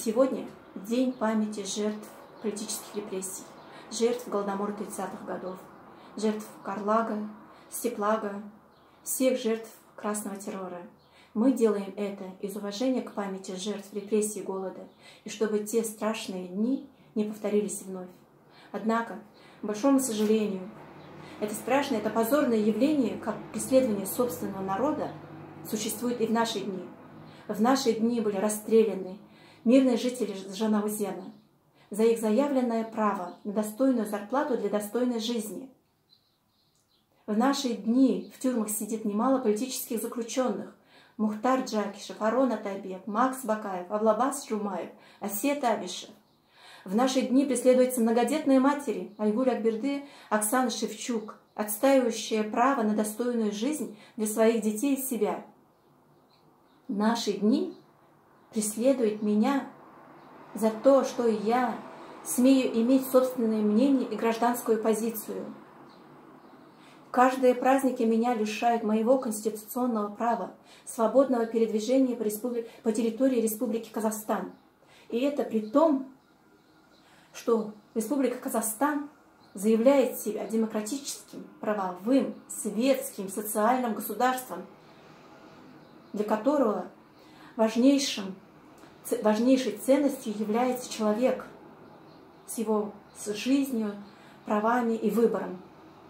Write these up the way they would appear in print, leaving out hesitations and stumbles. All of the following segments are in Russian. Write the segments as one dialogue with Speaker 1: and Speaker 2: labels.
Speaker 1: Сегодня день памяти жертв политических репрессий, жертв Голодомора 30-х годов, жертв Карлага, Степлага, всех жертв красного террора. Мы делаем это из уважения к памяти жертв репрессий и голода, и чтобы те страшные дни не повторились вновь. Однако, к большому сожалению, это страшное, это позорное явление, как преследование собственного народа, существует и в наши дни. В наши дни были расстреляны мирные жители Жанаузена за их заявленное право на достойную зарплату для достойной жизни. В наши дни в тюрьмах сидит немало политических заключенных: Мухтар Джакишев, Арон Атайбек, Макс Бакаев, Авлабас Жумаев, Асет Абишев. В наши дни преследуются многодетные матери Айгуль Акберды, Оксана Шевчук, отстаивающие право на достойную жизнь для своих детей и себя. В наши дни преследует меня за то, что я смею иметь собственное мнение и гражданскую позицию. Каждые праздники меня лишают моего конституционного права свободного передвижения по территории Республики Казахстан. И это при том, что Республика Казахстан заявляет себя демократическим, правовым, светским, социальным государством, для которого важнейшей ценностью является человек с его жизнью, правами и выбором.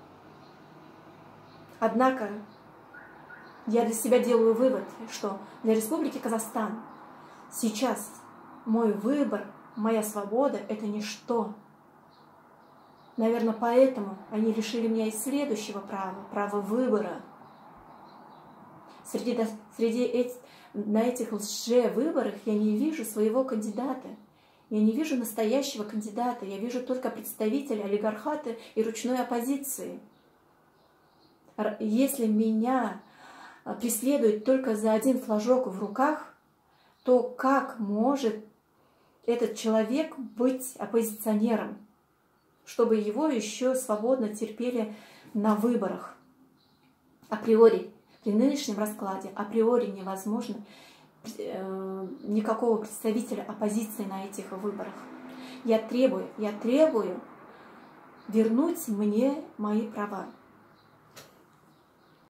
Speaker 1: Однако я для себя делаю вывод, что для Республики Казахстан сейчас мой выбор, моя свобода – это ничто. Наверное, поэтому они лишили меня и следующего права выбора. На этих лже-выборах я не вижу своего кандидата. Я не вижу настоящего кандидата. Я вижу только представителя олигархата и ручной оппозиции. Если меня преследуют только за один флажок в руках, то как может этот человек быть оппозиционером, чтобы его еще свободно терпели на выборах? Априори, при нынешнем раскладе, априори невозможно никакого представителя оппозиции на этих выборах. Я требую вернуть мне мои права.